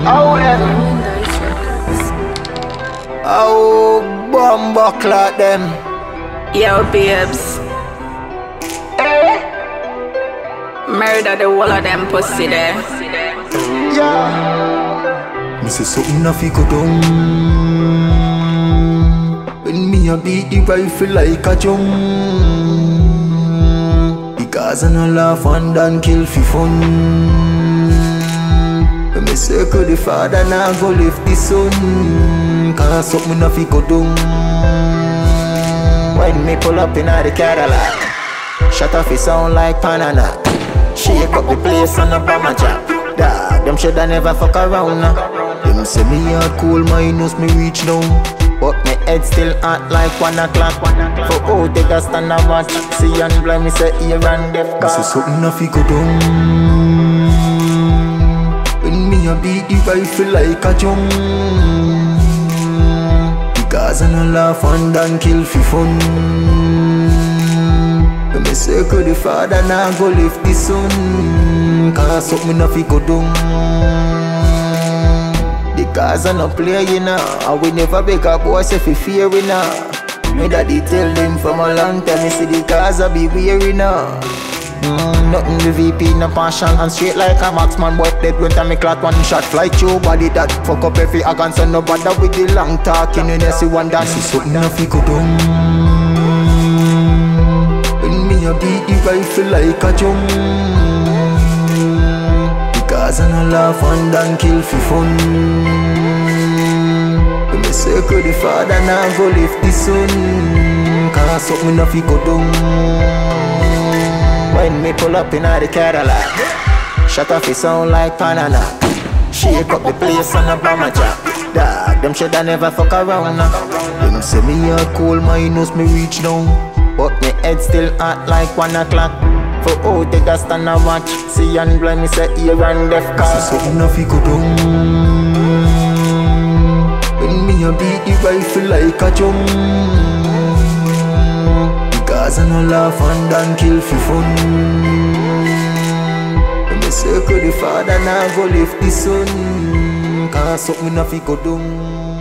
Oh, them. Oh, bomba clot them. Yo, babes. Murder the whole of them pussy there. Yeah. Me say something a fi go down when me a beat the rifle like a drum. Because I no laugh and dan kill fi fun. When me circle the father now go lift the son. Cause something a fi go down When me pull up in the Cadillac, shut off it sound like Panana. Shake up the place on the bomber jack. Dawg, them shoulda never fuck around now. Them say me a cool, my nose me reach down. But me head still hot like 1 o'clock. For out they got stand and watch. See and blind me say ear and deaf Me car. say something a fi go down when me a beat the rifle like a drum. Because I no laugh and dan kill fi fun. When me circle the father now go lift the son. Cause something a fi go down. Because I no play you know. And we never beg a boy say fi fear we now. Me daddy tell them from a long time. Me see the cause I be weary now. Nothing the VP, no passion. And straight like a marksman, boy dead when time me clot one shot. Fly through body that fuck up every organ. So no bother with the long talking. When you see one dance, Me say something a fi go down when me a beat the rifle like a drum. Because I no laugh and dan kill fi fun. When me circle the father now go lift the son. Cause something a fi go down when me pull up in the Cadillac, shut off it sound like Panana. Shake up the place on the bomber jack. Dawg, them shoulda never fuck around now. Them say me a cool, my nose me reach down. But me head still hot like 1 o'clock. For out they got stand and watch. See and blind me say ear and deaf Me car. say something a fi go down when me a beat the rifle like a drum. Because I no laugh and dan kill fi fun. When me circle the father now go lift the son. Cause something a fi go down.